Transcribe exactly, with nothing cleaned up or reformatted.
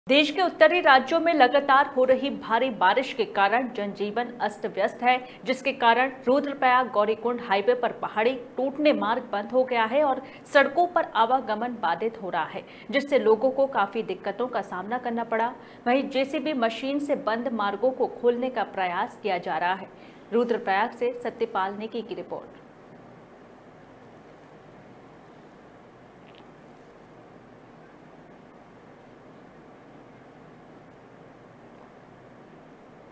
देश के उत्तरी राज्यों में लगातार हो रही भारी बारिश के कारण जनजीवन अस्त व्यस्त है, जिसके कारण रुद्रप्रयाग गौरीकुंड हाईवे पर पहाड़ी टूटने मार्ग बंद हो गया है और सड़कों पर आवागमन बाधित हो रहा है, जिससे लोगों को काफी दिक्कतों का सामना करना पड़ा। वहीं जेसीबी मशीन से बंद मार्गों को खोलने का प्रयास किया जा रहा है। रुद्रप्रयाग से सत्यपाल नेगी की रिपोर्ट।